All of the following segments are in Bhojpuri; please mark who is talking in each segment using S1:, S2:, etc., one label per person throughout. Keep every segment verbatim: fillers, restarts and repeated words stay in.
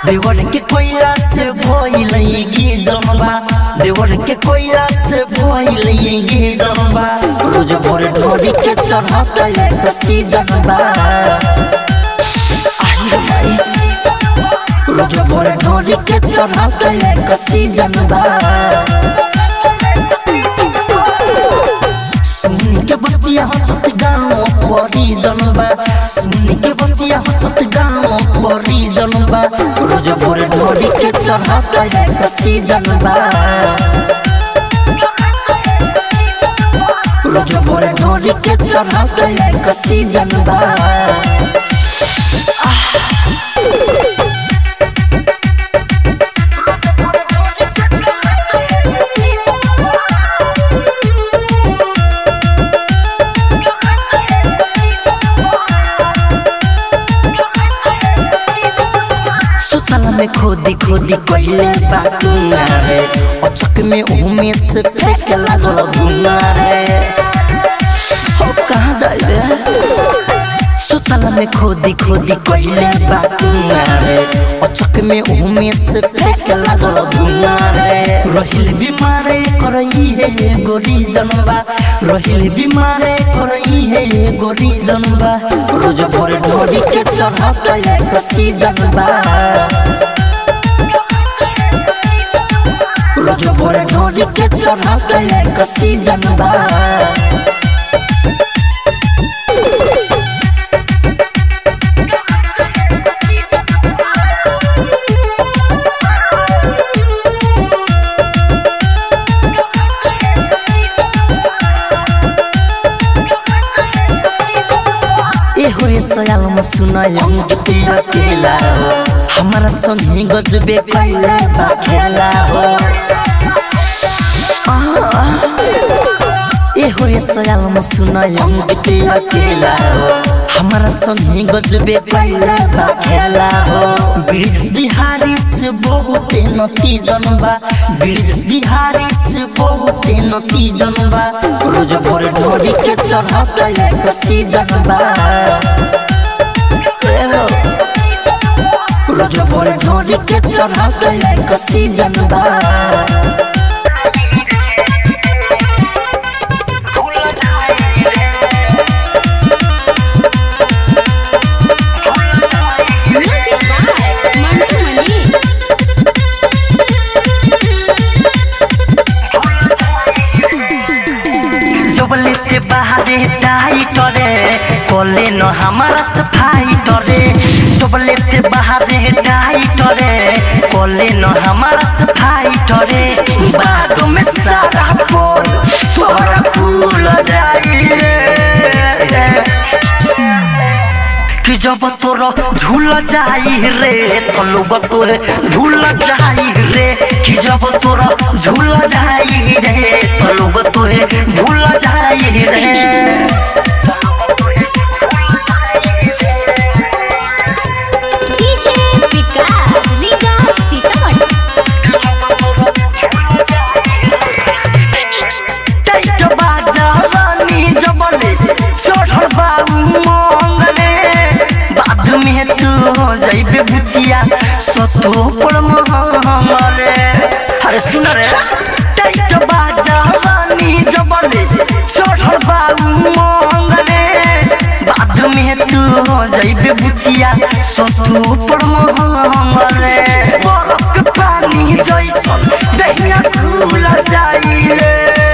S1: देवर के कोयला से भइलगी जनबा देवर के कोयला से भइलगी जनबा रोज भोर ढोरी के चढ़ता एक सीजनबा रोज भोर ढोरी के चढ़ता एक सीजनबा सुन के बतिया हंसत गाँव परी जनबा सुन के बतिया हंसत गाँव परी जनबा रोज भोर ढोरी के चढ़ता एक सीजनबा रोज भोर ढोरी के चढ़ता एक सीजनबा में खोदी खोदी कहले बातुना रे अचक में उमे से फेंक लागल धुना रे हो कहां जाए रे सुतल में खोदी खोदी कहले बातुना रे अचक में उमे से फेंक लागल धुना रे रहिल बीमारे करई है गोरी जनबा रहिल बीमारे करई है गोरी जनबा रोज भोर ढोरी के चढ़ता एक सीजनबा रोज भोर ढोरी के चढ़ता एक सीजनबा सयाल में सुनायम के अकेला हो हमारा संगी गजबे कैला बा खेला हो ए हो सयाल में सुनायम के अकेला हो हमारा संगी गजबे कैला बा खेला हो ब्रिज बिहारी से बहुत नती जनबा ब्रिज बिहारी से बहुत नती जनबा रोज भोर ढोरी के चढ़ता एक सीजनबा रोज भोर ढोरी के चढ़ता एक सीजनबा जोबलेते बाहरे टाइट रे कोले न हमारा सफाई टरे जोबलेते बाहरे टाइट रे कोले न हमारा सफाई टरे बाद में सारा पोल तोरा फूल जाई रे कि जब तोरा झूल जाई रे तो लोग तोहे भूल जाई रे कि जब तोरा झूल जाई रे तो लोग तोहे भूल जाई रे
S2: डीजे विकास लीगा सीतामढ़ी
S1: टाइट बाजा रानी जबले चढ़ल बाऊ मंगले बाद में तू जाइबे बुचिया सतो पर महंगले अरे सुन रे टाइट बाजा रानी जबले चढ़ल बाऊ मंगले बाद में तू जाइबे बुचिया सतो पर महंगले बरफ के पानी जैसन दहिया खुल जाई रे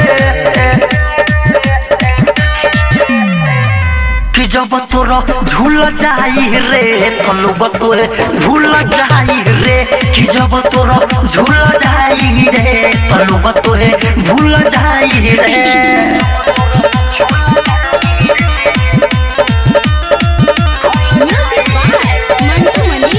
S1: कि जब तोरा झूल जाई रे तो लोग तोहे भूल जाई रे कि जब तोरा झूल जाई रे तो लोग तोहे भूल जाई रे
S2: म्यूजिक बाय मंटू मनी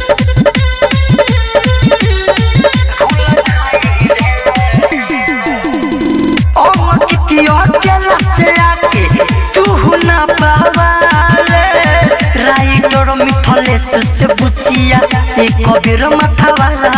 S1: ओ कितियो केला से आके तू ना पावाले राइटर मिठले से बुचिया एक कबीर माथा वाला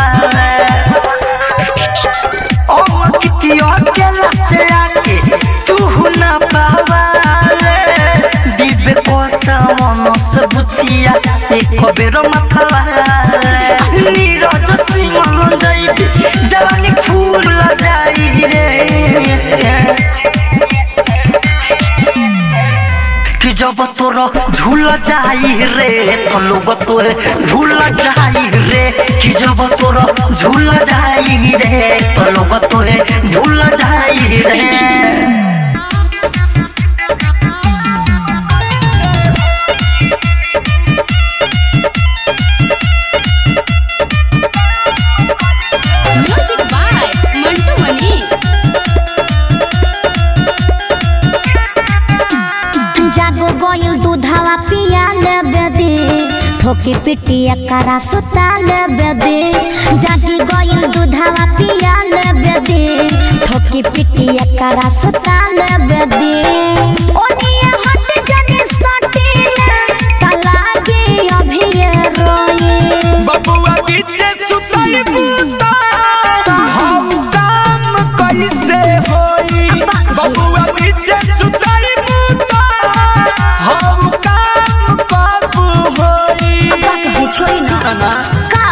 S1: ओ कितियो केला से आके तू ना पावाले दिबे को सावन से बुचिया एक तबेरो माथाला नीरज सिंह जाइबे जवानी फूल जाई रे कि जब तोर झूल जाई रे तो लोग तो झूल जाई रे कि जब तोर झूल जाई रे तो लोग तो झूल जाई रे
S3: ठोकी पिटिया करा सुता लेबे दे जागी गइल दूधावा पिया लेबे दे ठोकी पिटिया करा सुता लेबे दे ओनिया हट जने सटी ना तलागे अभी रोए
S4: बबुआ बीचे सुताई बूता हम काम कैसे होई बबुआ बीचे सुताई बूता हम काम कब होई
S3: छोड़ी ना का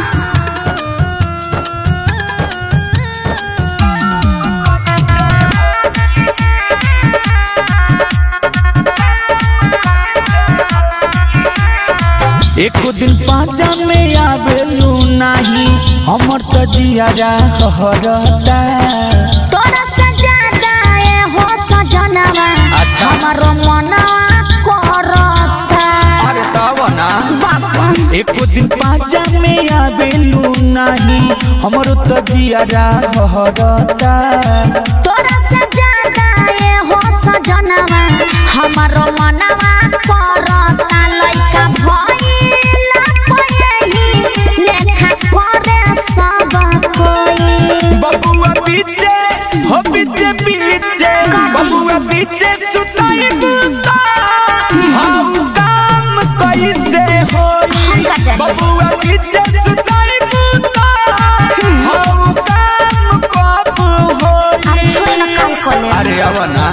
S4: एक दिन पाँचा में आवेलू नहीं हमर तो जियारा हरता
S3: तोरा सजादा ए हो सजनवा
S4: अच्छा
S3: हमरो मनवा करता
S4: अरे तावना
S3: बाबा
S4: एक दिन पाँचा में आवेलू नहीं हमर तो जियारा हरता
S3: तोरा सजादा ए हो सजनवा हमरो मनवा करता लइका भइला पयही लेखा करे सब कोई
S4: बबुआ बीचे हो बीचे बीचे बबुआ बीचे सुताई बूता हम काम कैसे होई बबुआ बीचे सुताई बूता हम काम कब होई
S3: छोड़ ना काम करे
S4: अरे आवना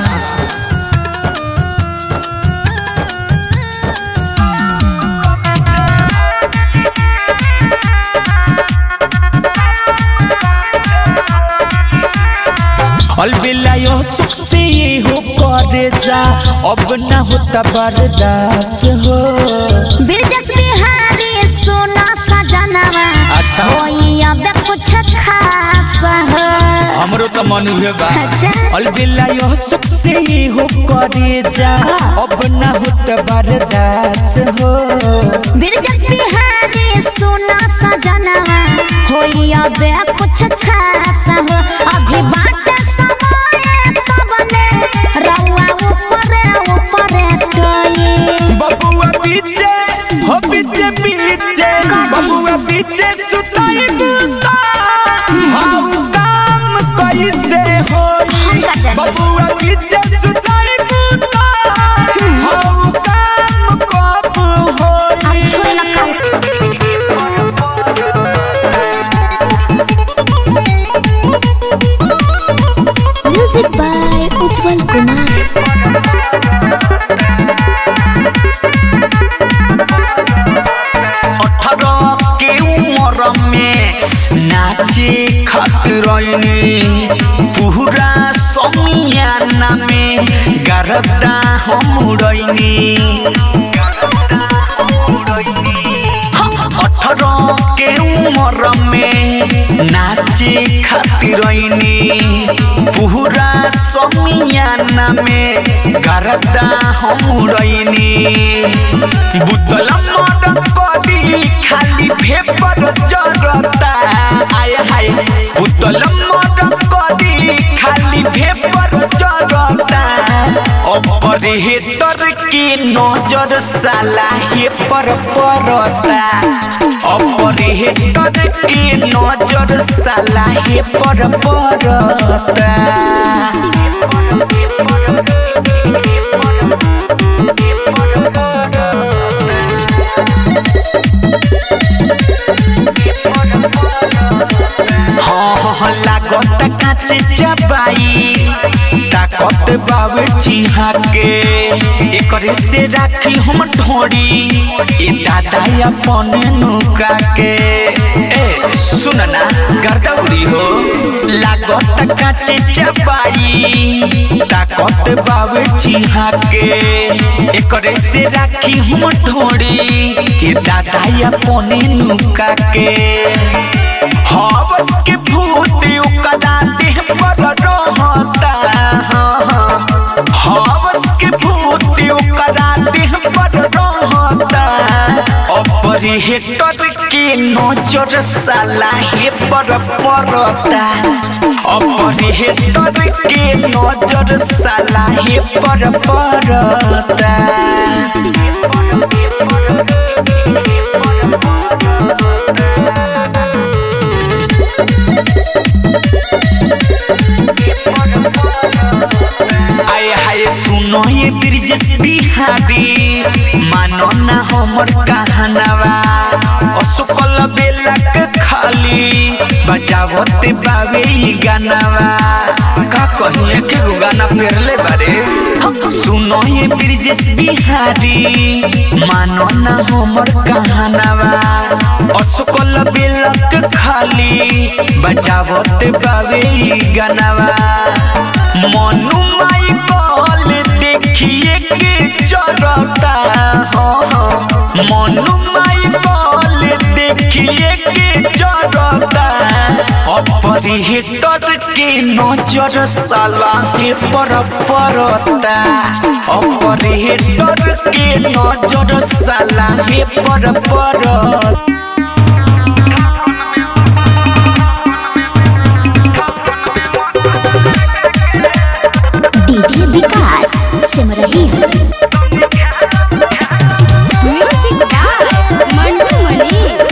S4: अलबिला यो सुख से ये हो करे जा अब ना होता बर्दाश्त हो
S3: बिरजस बिहारी सोना सजनवा
S4: अच्छा
S3: होई अब कुछ खास हो
S4: हमरो तो मन हुए बा
S3: अच्छा
S4: अलबिला यो सुख से ये हो करे जा अब ना होता बर्दाश्त हो
S3: बिरजस बिहारी सोना सजनवा होई अब कुछ खास हो अभी बात समय तबने रउआ ऊपर ऊपर तोई
S4: बबुआ बीचे हो बीचे बीचे बबुआ बीचे सुताई बूता हम काम कैसे होई बबुआ बीचे सुताई बूता हम काम कब होई
S3: छोड़ ना काम म्यूजिक बाय उज्जवल कुमार
S1: अठारह के उम्र में नाचे खातिर पूरा समियाना में गरदा हम रईनी अठारह के उम्र में नाचे खातिर पूरा समियाना में गरदा हम रईनी बुतल मर करी खाली भेपर जरता आय हाय बुतल मर करी खाली भेपर जरता ऑपरेटर के नजर साला हे पर पड़ता ऑपरेटर के नजर साला हे पर पड़ता हाँ हाँ लागत काचे चबाई
S4: ताकत बावे चिहा के एकरे से राखी हम ढोड़ी ए दादा अपने नुका के ए सुन ना गर्दौरी हो लागत काचे चबाई ताकत बावे चिहा के एकरे से राखी हम ढोड़ी ए दादा अपने नुका के हवस के भूत ओकरा देह पर रहता हवस के भूत ओकरा देह पर रहता ऑपरेटर के नजर साला हे पर पड़ता ऑपरेटर के नजर साला हे पर पड़ता आए हाय सुनो ये ब्रिजेश बिहारी मानो ना हमर कहानवा असुकल बेलक खाली बजावते बावे गानावा का कहिए के गाना पेरले बारे सुनो ये ब्रिजेश बिहारी मानो ना हमर कहानवा असुकल बेलक खाली बजावते बावे गानावा मनु माई बोल देखिए के चरता मनु माई बोल देखिए के चरता ऑपरेटर के नजर साला हे पर पड़ता ऑपरेटर के नजर साला हे पर पड़ता
S3: DJ Vikas Simrahi
S2: music by Mantu Mani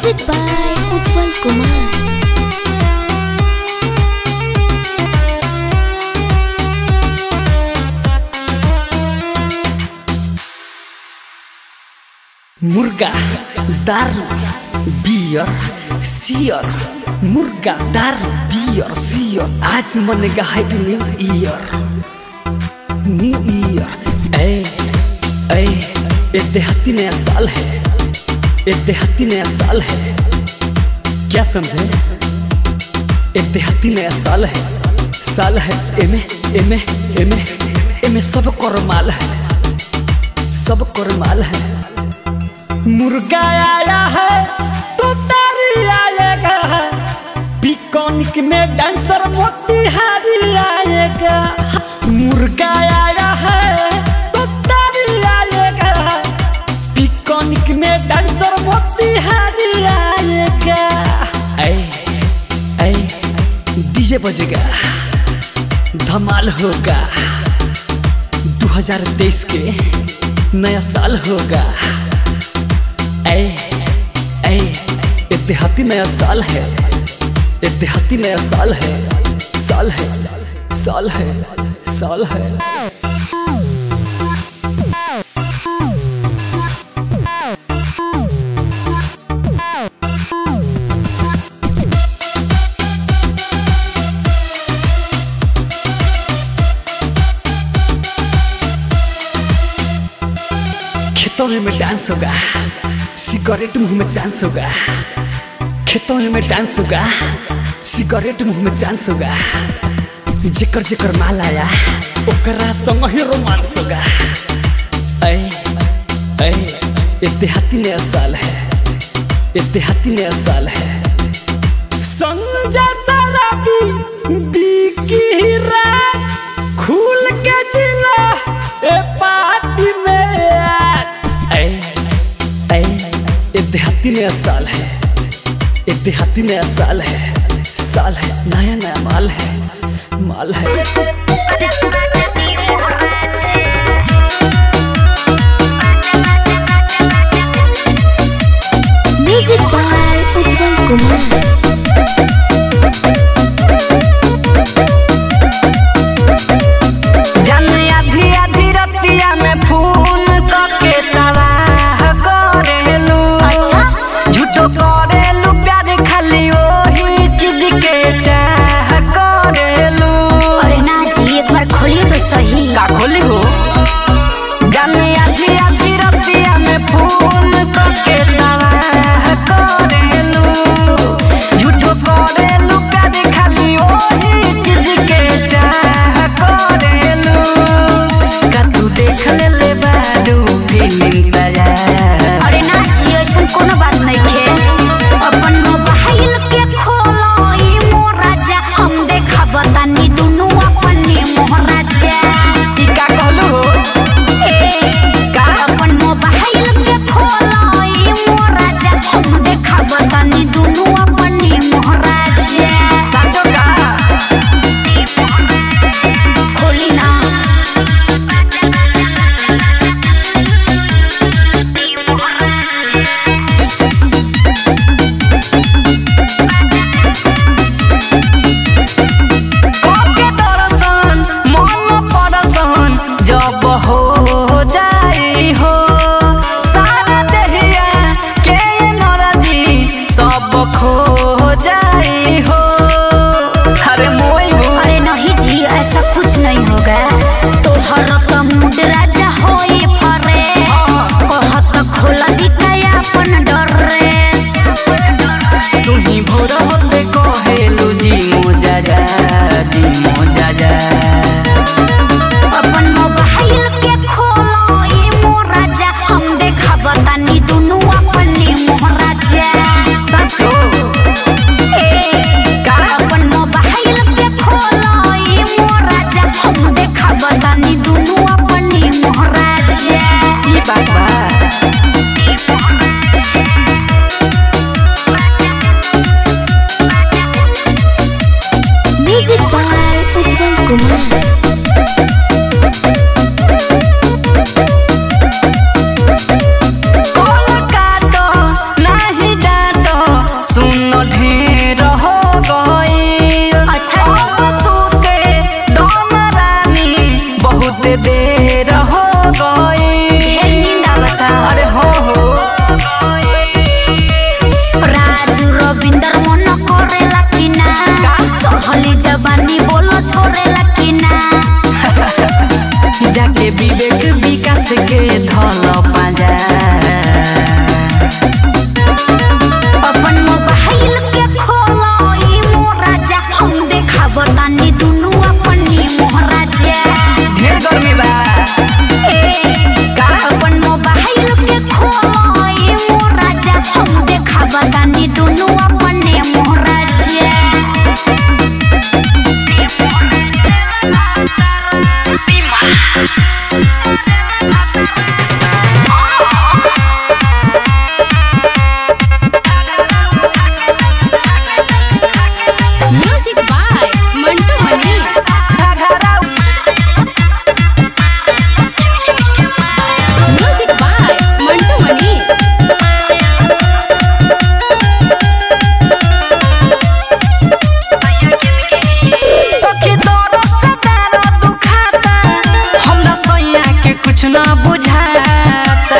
S3: music by Ujjwal Kumar.
S1: मुर्गा दारू बियर सियर, मुर्गा दारू बियर सियर, आज मनेगा happy new year. New year ए ए एक देहाती नया साल है, एक देहाती नया साल है, क्या समझे? एक देहाती नया साल है, साल है एमे एमे एमे एमे सब करमाल है, सब करमाल है। मुर्गा आया है तो तारी आएगा, पिकॉनिक में डांसर मोतिहारी आएगा। मुर्गा आया है तो तारी आएगा, पिकॉनिक में डांसर मोतिहारी आएगा। ऐ ऐ डीजे बजेगा, धमाल होगा, दो हज़ार तेईस के नया साल होगा। ऐ ऐ इत्तेहादी नया साल है, इत्तेहादी नया साल है, साल है साल है साल है। खेतों में डांस होगा, सिगरेट मुंह में चांस होगा। खेतों में डांस होगा, सिगरेट मुंह में चांस होगा। जेकर जेकर माल आया ओकरा संग ही रोमांस होगा। ऐ ऐ इत्तेहादी नया साल है, इत्तेहादी नया साल है। संजा शराबी बिकी राज खुल के जिला ए पार्टी में। ऐ ऐ इत्तेहादी नया साल है, इत्तेहादी नया साल है, साल है, नया नया माल है, माल है।
S3: Music by Ujjwal Kumar.
S5: का खोली हो जाने आधी आधी रतिया में फोन करके दवा करेलू, झूठो करेलू प्यार खाली ओही चीज के चाह करेलू। का तू देख ले ले बारू फिल्म ताजा।
S3: अरे ना जी ऐसा कोनो बात नहीं खे, अपन मोबाइल के खोलो ई मोराजा, हम देखा बतानी दुनु अपने मोहराजा।
S5: बतानी दुनु अपनी मोहराज। कस के धल पाजा
S3: अपन मोबाइल के खोलो ई मोराजा हम देखाब तानी दुनु अपनी मोराजा
S5: ढेर गर्मी बा
S3: ए का अपन मोबाइल के खोलो ई मोराजा हम देखाब तानी दुनु अपने मोराजा
S2: music by Mantu Mani music by Mantu Mani
S5: सखी तोरो से तेरा दुखाता हमरा सैया के कुछ ना बुझाता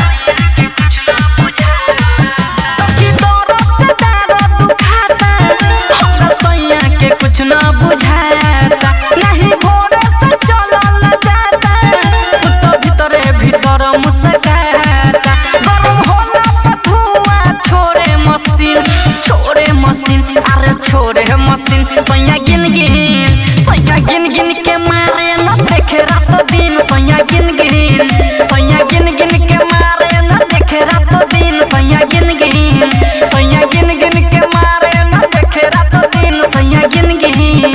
S5: सखी तोरो से तेरा दुखाता हमरा सैया के कुछ ना बुझाता नहीं भोरे से चलल जाता तो भीतरे भीतर मुस्काता गरम होला पथुआ छोड़े मशीन छोड़े मशीन अरे छोड़े मशीन सैया गिन गिन सैया गिन गिन के मारे न देखे रात दिन सैया गिन गिन सैया गिन गिन के मारे न देखे रात दिन सैया गिन गिन सैया गिन गिन के मारे न देखे रात दिन सैया गिन गिन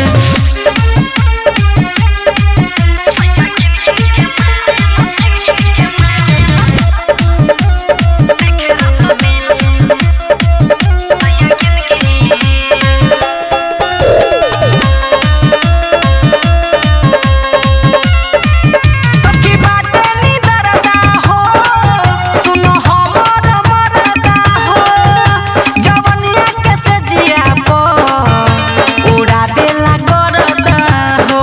S5: सखी बाटे नी दरदा हो सुनो हमर मरदा हो जवनिया के सजिया पो उड़ा देला गरदा हो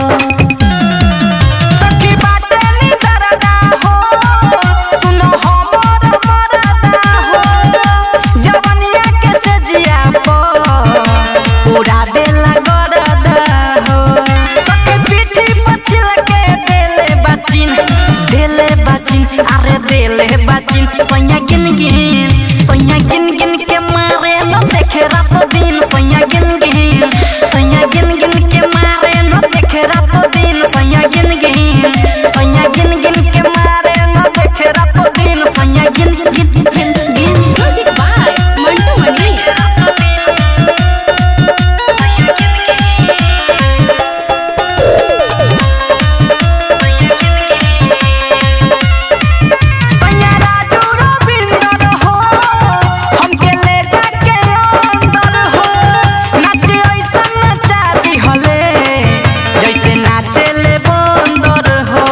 S5: सखी बाटे नी दरदा हो सुनो हमर मरदा हो जवनिया के सजिया पो उड़ा देला गरदा हो सखी पीठी पछिल के देले बाचिन देले बाचिन अरे देले बाचिन सैया गिन गिन सैया गिन गिन के मारे न देखे रात दिन सैया गिन गिन सैया गिन गिन के मारे न देखे रात दिन सैया गिन गिन सैया गिन गिन के मारे न देखे रात दिन सैया गिन गिन गिन गिन
S2: म्यूजिक बाय मंटू मनी
S5: सैया राजू रविंदर हो हमके ले जाके अंदर हो नाचे ऐसा नचा दिहले जैसे नाचे ले बंदर हो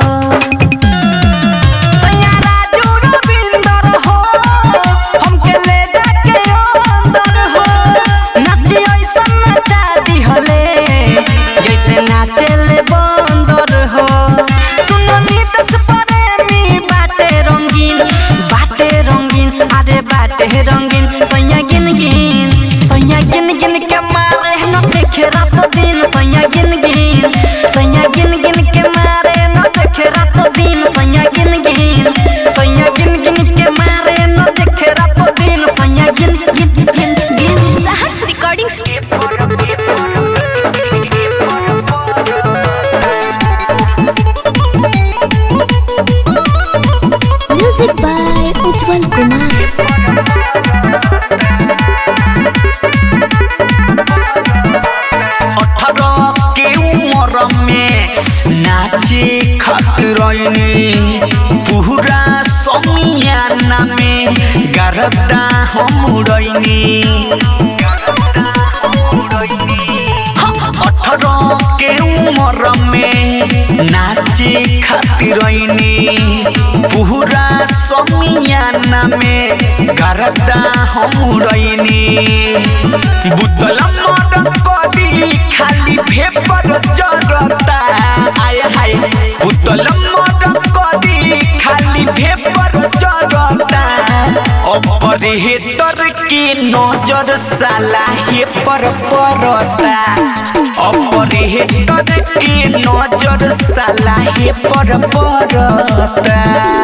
S5: सैया राजू रविंदर हो हमके ले जाके अंदर हो नाचे ऐसा नचा दिहले जैसे नाचे ले बंदर हो सुनो नीतस प्रेमी बाटे रंगीन बाटे रंगीन अरे बाटे रंगीन सैया गिन गिन सैया गिन गिन के मारे न देखे रात दिन सैया गिन गिन सैया गिन गिन के मारे न देखे रात दिन सैया गिन गिन सैया गिन गिन के मारे न देखे रात दिन सैया गिन गिन गिन गिन
S3: सहर्ष recording music by Ujjwal Kumar
S4: अठारह के उम्र में नाचे खातिर पूरा समियाना में गरदा हम उड़ैनी अठारह के उम्र में नाचे खातिर पूरा समियाना में गरदा हम उड़ैनी बुतल मर करी खाली भेपर जरता आय हाय बुतल मर करी खाली भेपर जरता ऑपरेटर की नजर साला हे पर परता ऑपरेटर की नजर साला हे पर परता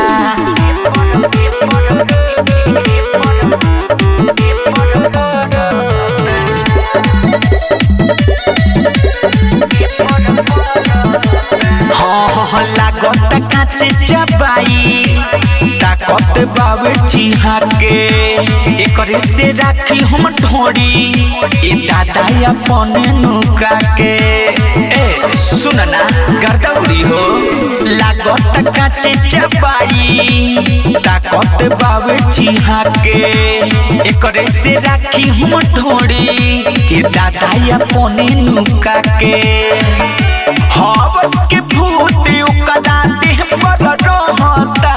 S4: हाँ लागत काचे चबाई ताकत बावे चिहा के एकरे से राखी हम ढोड़ी ए दादा अपने नुका के ए सुन ना गर्दौरी हो लागत काचे चबाई ताकत बावे चिहा के एकरे से राखी हम ढोड़ी ए दादा अपने नुका के हवस के भूत उकदा देह पर रहता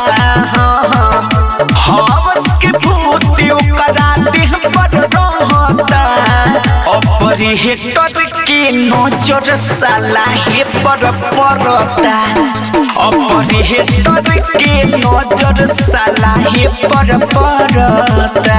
S4: हवस के भूत उकदा देह पर रहता ऑपरेटर के नजर साला हे पर परता ऑपरेटर के नजर साला हे पर परता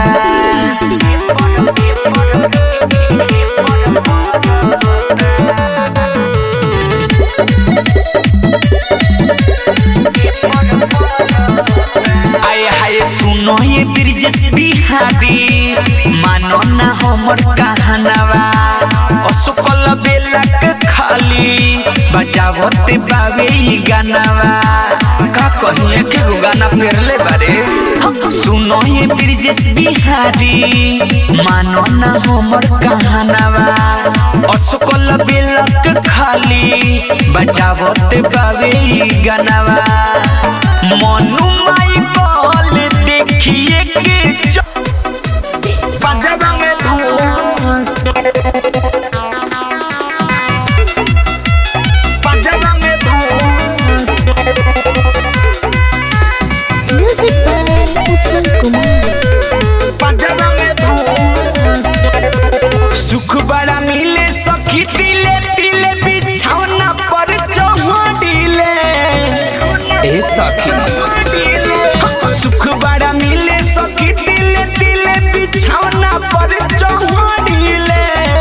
S4: आए हाय सुनो ये ब्रिजेश बिहारी मानो ना हमर कहानवा असुकल बेला के खाली बजावत बावे ई गानावा का कहिए के गाना पेरले बारे सुनो ये ब्रिजेश बिहारी मानो ना हमर कहानवा असुकल बेला के खाली बजावत बावे ई गानावा मनु माई बोल देखिए के पंजाबा में धूम पंजाबा में धूम
S2: म्यूजिक बाय उत्पल कुमार
S4: पंजाबा में धूम सुख बड़ा मिले सखी दिले दिले बिछौना पर चढ़िले ए सखी सुख बड़ा मिले सखी दिले दिले बिछौना पर चढ़िले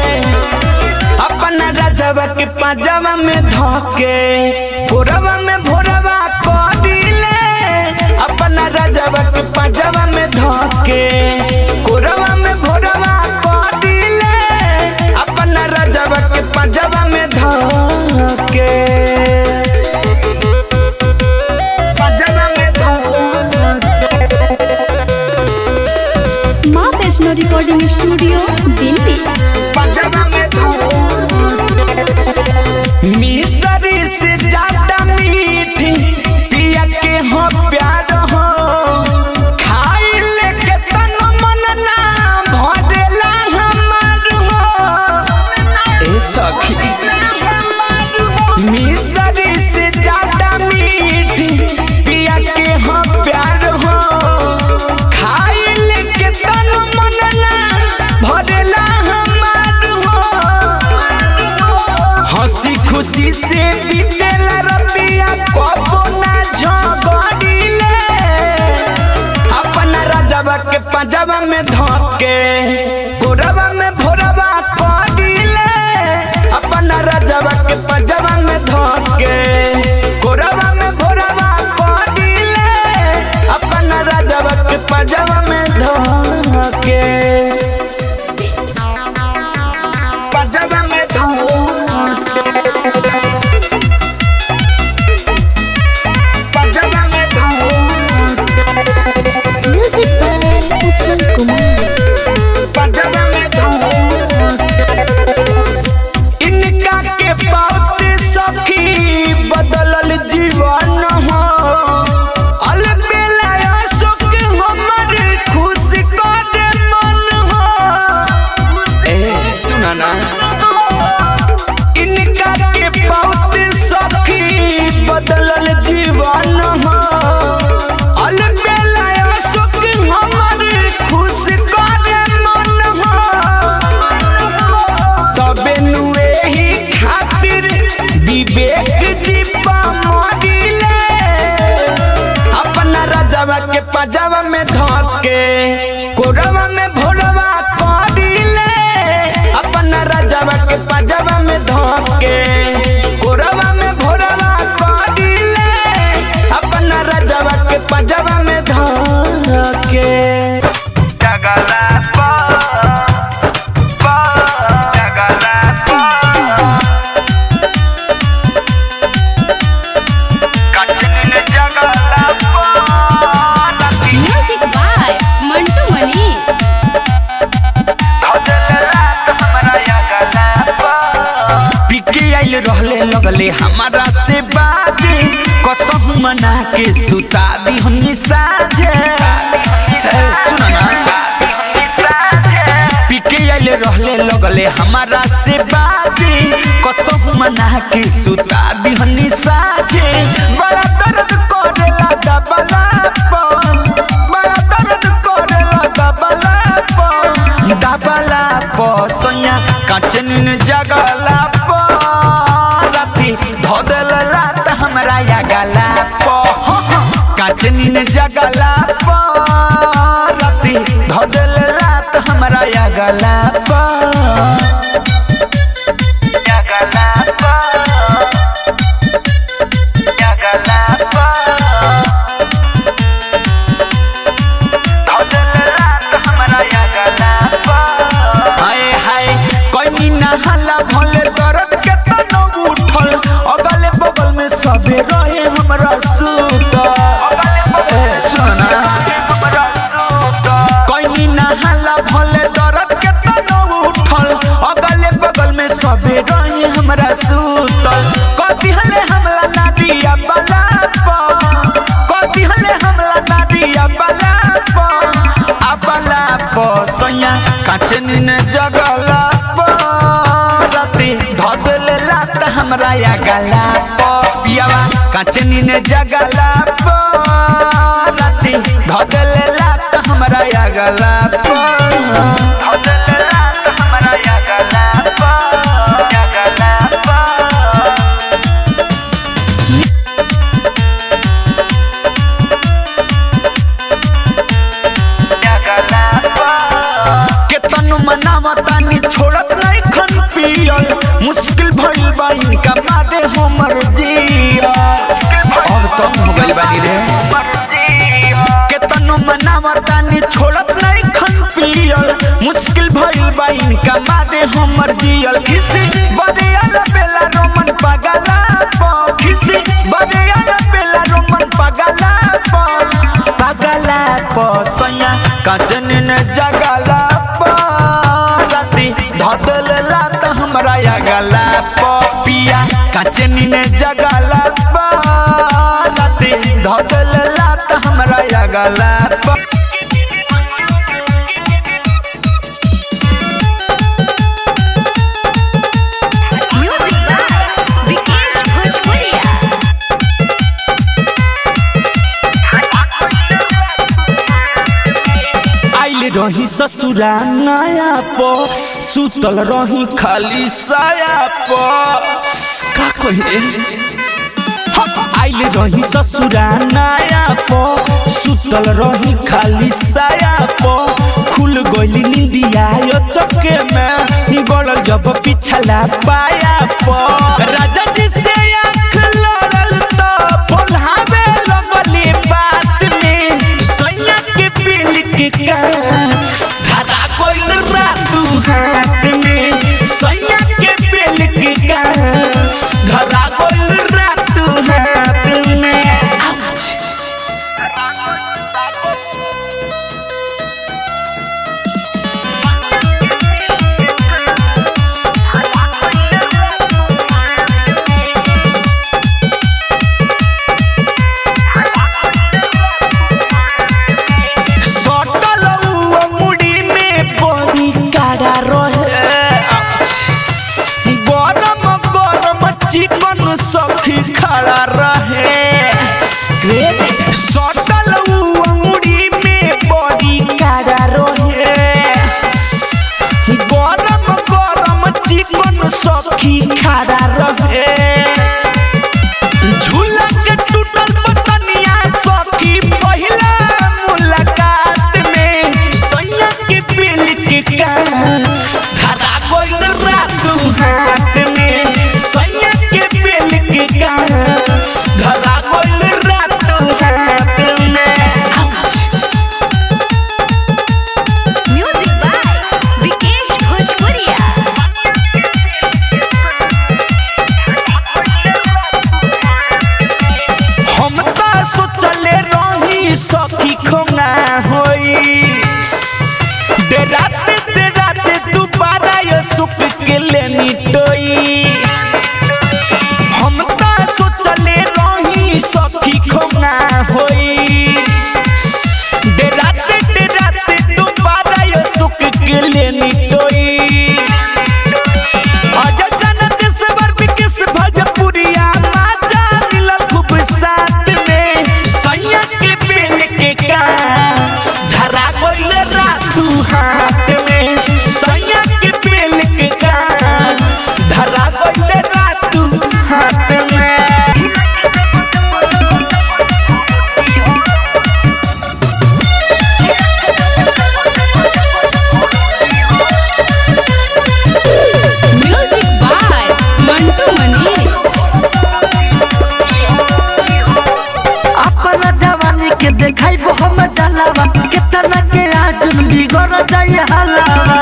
S4: अपना राजवा के पाजामा में धोके भोरवा में भोरवा करिले अपना राजवा के पाजामा में धोके भोरवा में भोरवा करिले अपना राजवा के पाजामा में धोके
S2: माँ वैष्णो रिकॉर्डिंग स्टूडियो दिल्ली
S4: मिसरी से ज्यादा मीठी पिया के हो प्यार हो खाई लेके तन मन ना भरेला हमार हो ए सखी मिसरी से ज्यादा मीठी पिया के हो प्यार हो खाई लेके तन मन ना भरेला हमार हो हंसी खुशी से बीतेला रतिया कबो ना झगड़िले अपना राजवा के पंजाबा में धोके गोरवा में भोरवा करिले अपना राजवा के पंजाबा में धोके गोरवा में भोरवा करिले अपना राजवा के पंजाबा में धोके पंजाबा में धोके पंजाबा में धोके
S2: म्यूजिक बाय उत्पल कुमार
S4: पंजाबा में धोके इनका के बात सखी बदलल जीवन हो अलबेला सुख हमर खुश कर मन हो ए सुना ना इनका के बात सखी बदलल जीवन हो अलबेला सुख हमर खुश कर मन हो तबे नुए ही खातिर विवेक जीवा मरिले अपना राजवा के पंजाबा में धोके कोरा हमारा से बाजे कसम मना के सुता दी हनी साजे सुना ना पीके आइले रहले लगले हमारा से बाजे कसम मना के सुता दी हनी साजे बड़ा दर्द करेला दबला पन बड़ा दर्द करेला दबला पन दबला प सैया काचनिन जगला प राती धोदल लात हमरा या गला प काचनिन जगला प राती धोदल लात हमरा या गला प या गला प या गला प धोदल लात हमरा या गला प हाय हाय कोई ना हल्ला भोले दर्द के तनो उठल अगले बगल में सबे रहे हमरा सुता सुना कोई ना हल्ला भोले दर्द के तनो उठल अगले बगल में सबे रहे हमरा सुता कभी हले हमला ना दिया बला प कभी हले हमला ना दिया बला प अबला प सैया काचनिन जगला प राती धोदले लात हमरा या गला प पियावा काचनिन जगला प राती धोदले लात हमरा या गला प धोदले लात हमरा या गला प या गला प केतनु मनावा तानी छोड़त नहीं खन पियल मुश्किल भइल बा इनका मादे हमर जिया अब तो हो गइल बानी रे केतनु मनावा तानी छोड़त नहीं खन पियल मुश्किल भइल बा इनका मादे हमर जियल खिसी बरियाला बेला रोमन पगला प खिसी बरियाला बेला रोमन पगला प पगला प सैया काचनिन जगला प राती धोदल लात हमरा या गला प पिया काचनिन जगला प राती धोदल लात हमरा या गला प
S3: म्यूजिक बाय विकेश भोजपुरिया।
S4: आइले रही ससुरा नया प सुतल रही खाली साया प का कहे आइले रही ससुरा नया प सुतल रही खाली साया प खुल गइली निंदिया यो चके में गड़ल जब पिछला पाया प राजा जी से आँख लड़ल तो बोलावे लगली बात में सैया के बिल के का धारा कोइल रातू हाथ में सैया के बिल के का धारा कोइल रातू हाथ में सटल हुआ मुड़ी में बड़ी काड़ा रहे गरम गरम चिकन सखी खड़ा रहे सटल हुआ मुड़ी में बड़ी काड़ा रहे गरम गरम चिकन सखी खड़ा रहे झूला के टूटल बतनिया सखी पहिला मुलाकात में सैया के बिल के का धारा कोइल रातू हाथ में सैया के बिल के का धारा कोइल रातू हाथ में
S3: म्यूजिक बाय विकेश भोजपुरिया।
S4: हम तो सोचले रही सखी खोंगा होई डेराते डेराते दोबारा ये सुख के लेनी टोई हम ले निटोई अजय जनत सबर विकिस भोजपुरिया माजा मिलल खूब साथ में सैया के बेल के का धरा गइल रातू हाथ में सैया के बेल के का धरा गइल रातू हाथ में
S2: म्यूजिक बाय मंटू मनी।
S1: अपना जवानी के देखाई हम जलावा कितना के आजुन बिगड़ जाए हलावा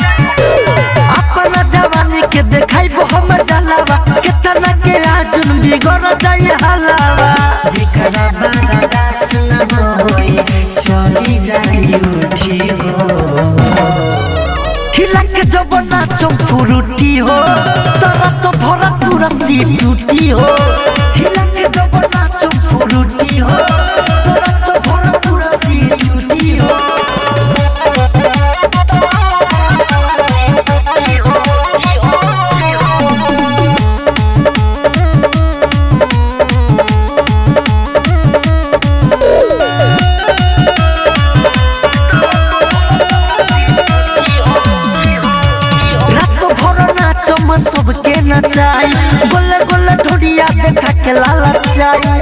S1: अपना जवानी के देखाई हम जलावा कितना के आजुन बिगड़ जाए हलावा जिकरा बड़ा दास न होई चली जाई उठी हो खिला के जब नाचो फुरुटी हो तोरा तो भरा पूरा सी टूटी हो खिला के जब नाचो फुरुटी हो तोरा तो भरा पूरा सी टूटी हो सबके नचाई गोले गोले ढोडिया देखा के लालचाई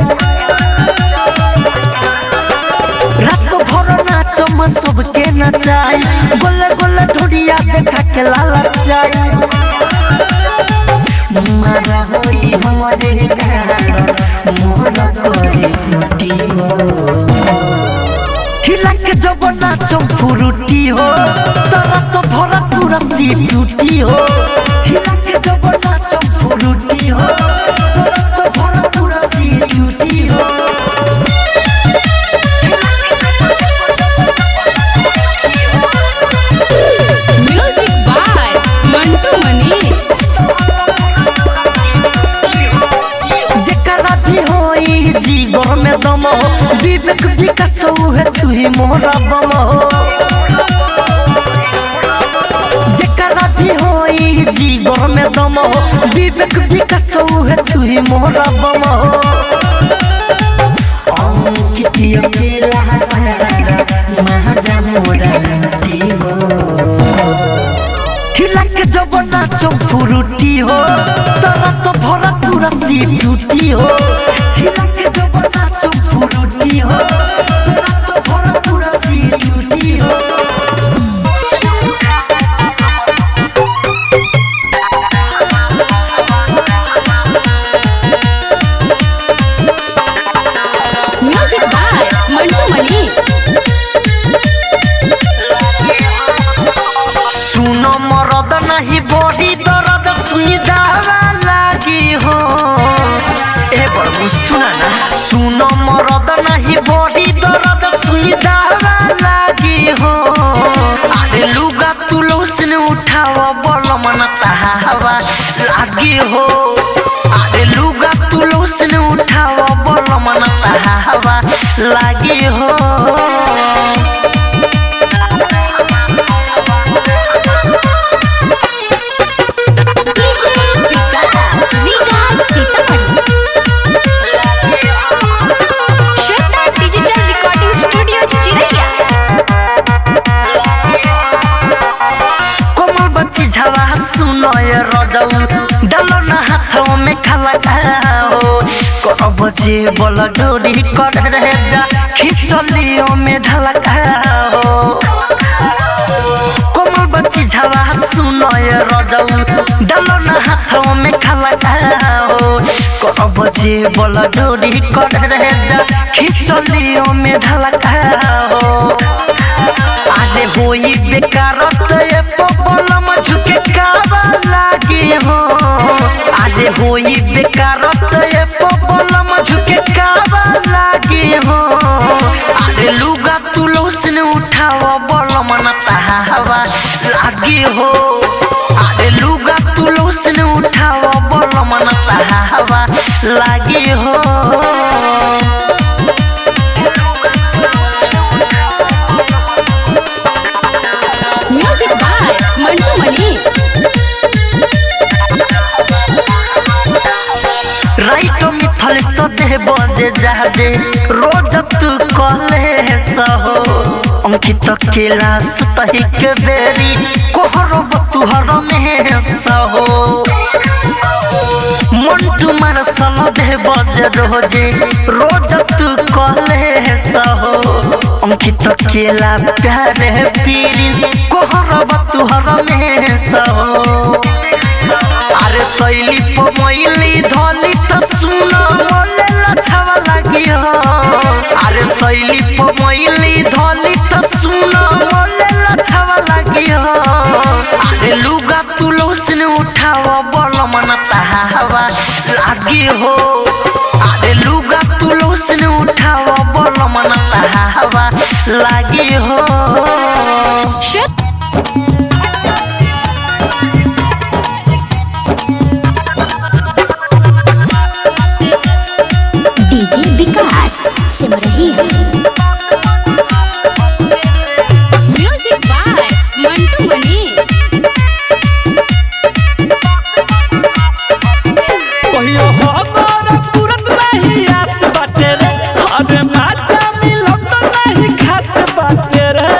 S1: रात भर नाचो म सबके नचाई गोले गोले ढोडिया देखा के लालचाई मारा होई हमरे घर मोर करे फुटी हो खिला के जब नाचो फुरुटी हो तोरा तो भरा पूरा सी टूटी हो खिला के जब नाचो फुरुटी हो तोरा तो भरा पूरा सी टूटी हो
S2: म्यूजिक बाय मंटू मनी।
S1: जेकरा भी होई जीवन में दम हो विवेक विकास है छुही मोरा बम हो जेकरा भी होई जीवन में दम हो विवेक विकास है छुही मोरा बम हो अंकित अकेला हसारा महाजा मोरा लूटी हो खिला के जब नाचो फुरुटी हो तोरा तो भरा पूरा सी टूटी हो खिला के जब नाचो फुरुटी हो तोरा तो भरा पूरा सी टूटी हो
S2: म्यूजिक बाय मंटू मनी।
S1: सुनो मरद नहीं बड़ी दर्द सुई दावा लागी हो ए बाबू सुना ना सुनो मरद नहीं बड़ी दर्द सुई दावा लागी हो अरे लुगा तू लोसन उठावा बल मन तावा लागी हो अरे लुगा तू लोसन उठावा बल मन तावा लागी हो
S3: डिजिटल रिकॉर्डिंग स्टूडियो चिरैया।
S1: कोमल बच्ची झवा सुनो ये रजऊ डालो ना हाथों में खाला खाओ करब जे बोल जोड़ी कर रहे जा खिचलियों में ढला खाओ कोमल बच्ची झवा सुनो ये रजऊ डालो ना हाथों में खाला खाओ करब जे बोल जोड़ी कर रहे जा खिचलियों में ढला खाओ आजे होई बेकार तो ये पबलम झुके कावा लागी हो आजे होई बेकार तो ये पबलम झुके कावा लागी हो आजे लुगा तू लोसन उठावा बलम न तावा लागी हो आजे लुगा तू लोसन उठावा बलम न तावा लागी हो
S2: म्यूजिक
S1: दे बजे जादे रोज तू कले सहो अंकित केला सुतही के बेरी कोहरो बतुहर में सहो मंटू मार सल दे बजे रोजे रोज तू कले सहो अंकित केला प्यारे पीरी कोहरो बतुहर में सहो अरे शैली पमैली धली तो सुनो बोले लछवा लगी हो अरे शैली पमैली धली तो सुनो बोले लछवा लगी हो अरे लुगा तू लौसन उठावा बोल मन तहावा लगी हो अरे लुगा तू लौसन उठावा बोल मन तहावा लगी हो
S3: डीजे विकास सिम रही है
S2: म्यूजिक बाय मंटू मनी।
S5: कहियो हमारा पूरत नहीं आस बाटे रे अरे माचा मिलत नहीं खास बाटे रे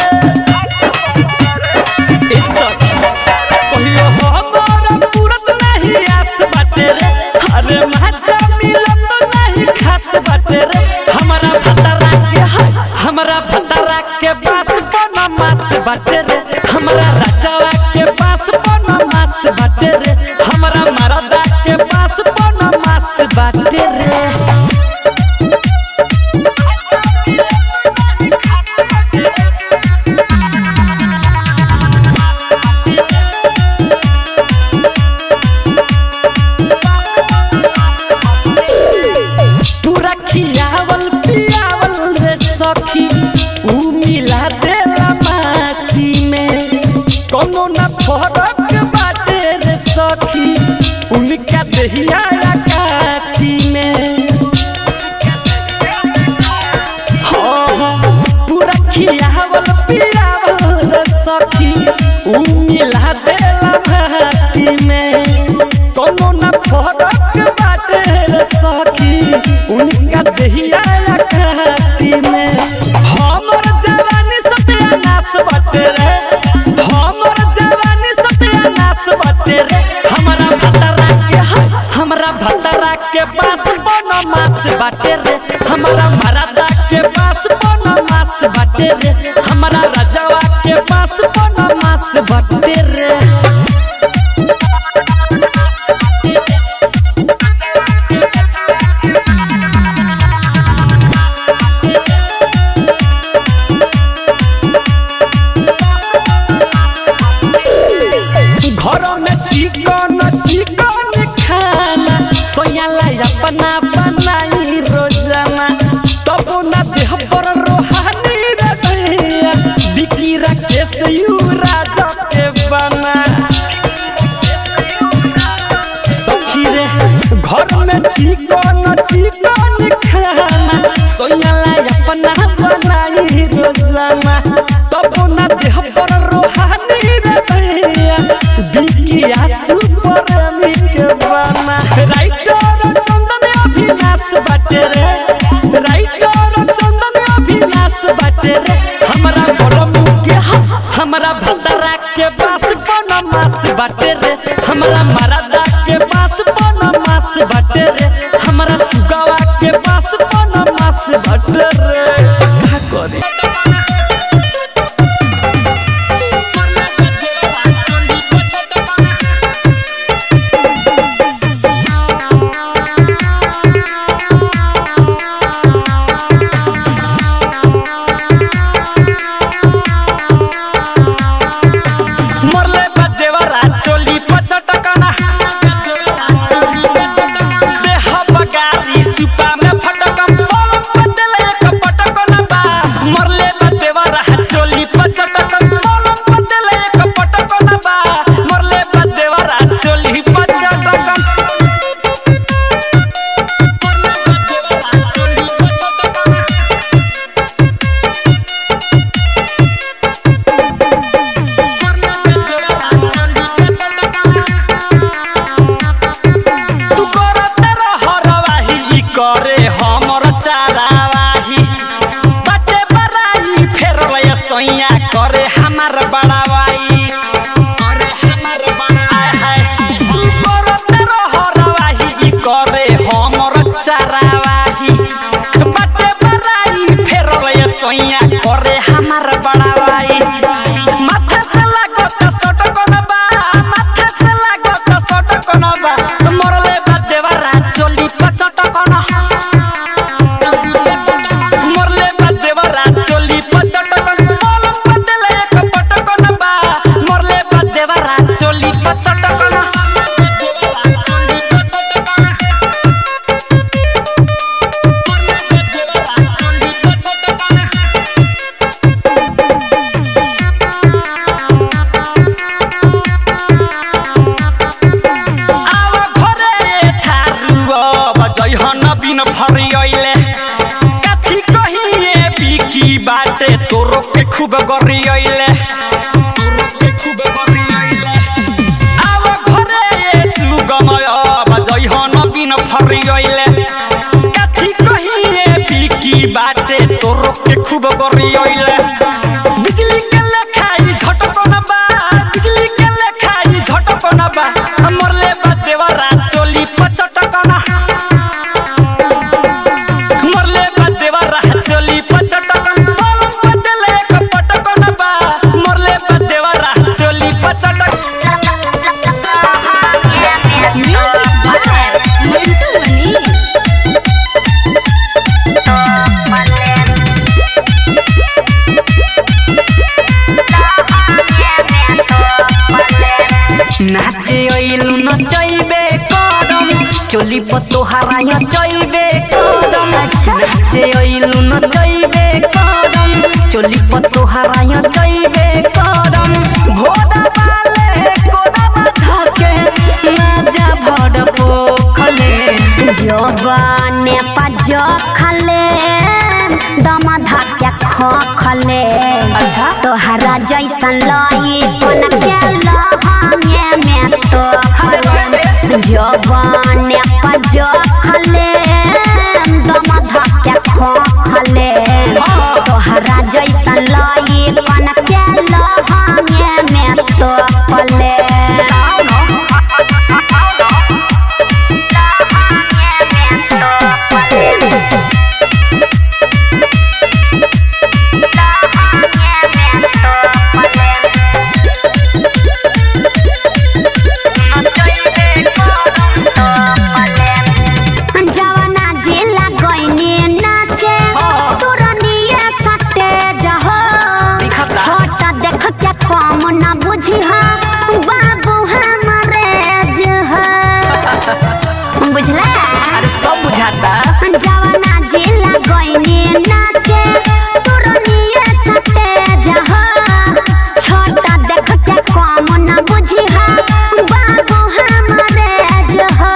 S5: इस कहियो हमारा पूरत नहीं आस बाटे रे अरे माचा मिलत नहीं खास बाटे रे हमारा भतरा के हमारा भतरा के पास बना मास बाटे रे हमारा राजावा के पास बना मास बाटे रे हमारा मरदा के पास बना मास बाटे रे पूरा खियावल पियावल रे सखी ऊ मिला देला माटी में कोनो न फरक बाटे रे सखी उनका दहिया काटी में हो पूरा खियावल पियावल रे सखी ऊ मिला देला माटी में कोनो न फरक बाटे रे सखी उनका दहिया काटी में हमर जवानी सत्यानाश बाटे रे हमर जवानी सत्यानाश बाटे रे हमारा भतरा के हमारा भतरा के पास बना मास बाटे रे हमारा मरदा के पास बना मास बाटे रे हमारा राजावा के पास बना मास बाटे रे घर में चिकन चिकन खाना सोयाला अपना बनाई रोजाना तब ना देह पर रोहानी रे भैया बिकी राकेश यू राजा के बना सखी रे घर में चिकन चिकन खाना सोयाला अपना बनाई रोजाना तब ना देह पर रोहानी रे भैया बिकिया सुपर मिके बना राइटर चंदन अभिनाश बाटे रे राइटर चंदन अभिनाश बाटे रे हमारा बलमु के हमारा भतरा के पास बना मास बाटे रे हमारा मरदा के पास बना मास बाटे रे हमारा सुगावा के पास बना मास बाटे रे का करे मरले बदेवरा चोली पचटकना देह बगारी सुपा में फटकम बोल बदले एक पटकना बा मरले
S4: बाटे तोरो के खूब गरियले तोरो के खूब गरियले आव घरे येसु गमय बजै हन बिन फरियले कथि कहिए बिकी बाटे तोरो के खूब गरियले बिजली के लखाई झटकन बा बिजली के लखाई झटकन बा मरले बा देवरा चोली पचटकन मरले बा देवरा चोली पचटकन पलंग बदले एक पटकन बा मरले बा देवरा चोली पचटक
S2: म्यूजिक बाय मंटू मनीष
S5: नाचे ओइलु न चइबे करम चोली पतो हराय चइबे करम नाचे ओइलु न चइबे करम चोली पतो हराय चइबे करम घोड़ा वाले कोड़ा बाधा के ना जा भड़ पोखले
S3: जवाने पाज खले दम धक्या खो खले
S5: अच्छा
S3: तोहरा जैसन लाई कोन के लहंगे में तो खले जवाने पाज खले दम धक्या खो खले तोहरा जैसन लाई कोन के लहंगे में तो खले जवाना जिला गइनी नाचे तुरनिए सटे जहा छोटा देख के कम न बुझिहा बाबू हमरे जहा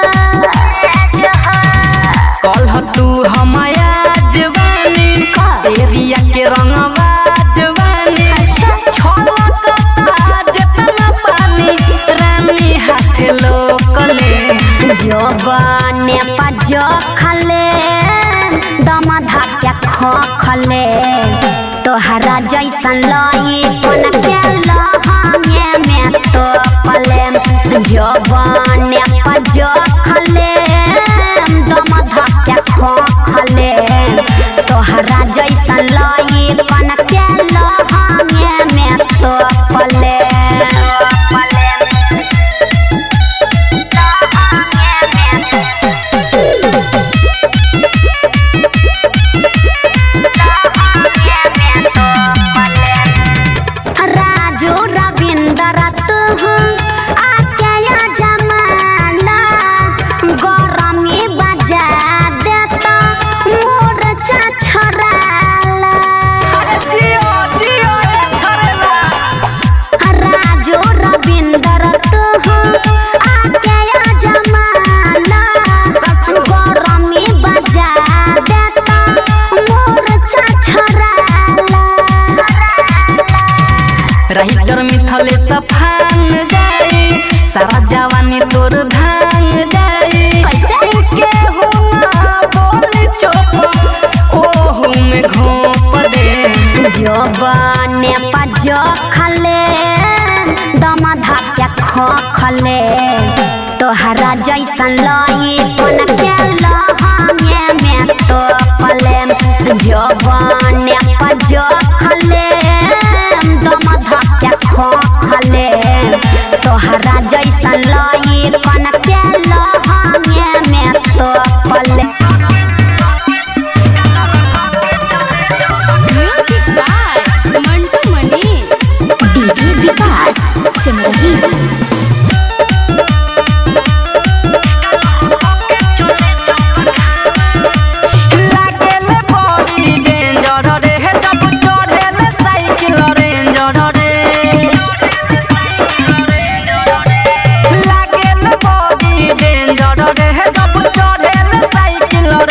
S5: कल तू हमाया जवानी एरिया के रंगवा जवानी छलक जतना पानी रानी हाथ लोकले
S3: जवाने पाज खले दम धक्या खो खले तोहरा जैसन लाई कोन के लहंगे में तो खले जवाने पाज खले दम धक्या खो खले तोहरा जैसन लाई कोन के लहंगे में तो खले
S5: राइटर मिथले सफान जाई सारा जवानी तोर धान जाई के हो ना बोल चोप ओहू में घोप दे
S3: जवाने पाज खले दम धक्या खो खले तोहरा जैसन लाई कोन के लहंगे में तो खले जवाने पाज खले दम धक्या खो खले तोहरा जैसन लाई कोन के लहंगे में तो खले
S2: music by Mantu Manish
S3: DJ Vikas Simrahi
S5: लागेले बड़ी डेंजर रे जब चढ़ेले साइकिल रेंजर रे लागेले बड़ी डेंजर रे जब चढ़ेले साइकिल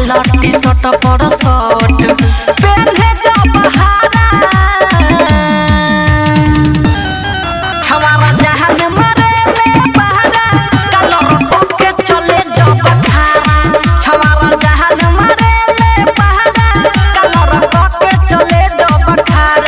S5: खाला टी शर्ट पर शर्ट पहने जब हारा छवारा जहान मारे ले पहाड़ा कलर को के चले जब खारा छवारा जहान मारे ले पहाड़ा कलर को के चले जब खारा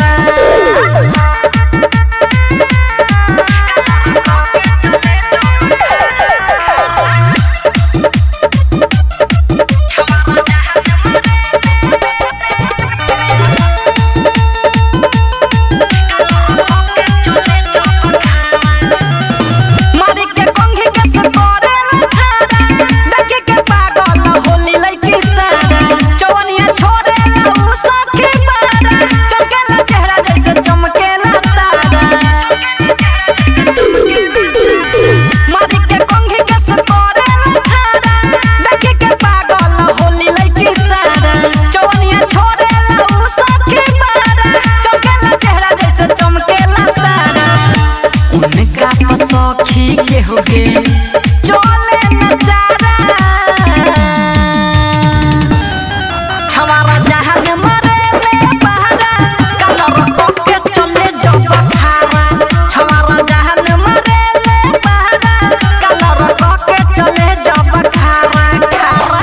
S5: सखी के होगे चले नजारा छवारा जहान मारे ले पहाड़ा कलर को के चले जब खारा छवारा जहान मारे ले पहाड़ा कलर को के चले जब खारा खारा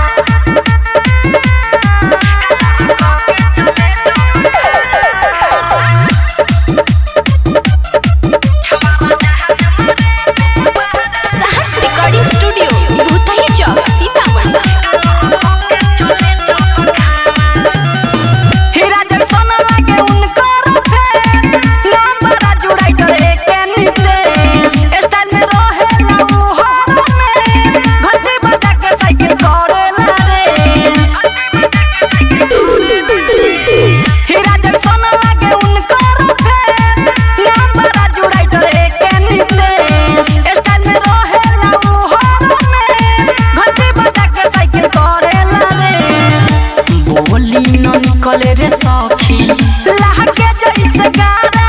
S5: निकले रे सखी लागे जैसे गारा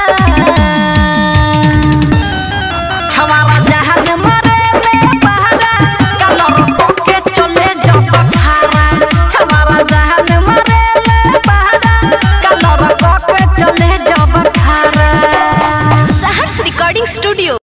S5: छवारा जहान मारे ले पहाड़ा कलर को के चले जब खारा छवारा जहान मारे ले पहाड़ा कलर को के चले जब खारा
S2: सहर्ष रिकॉर्डिंग स्टूडियो।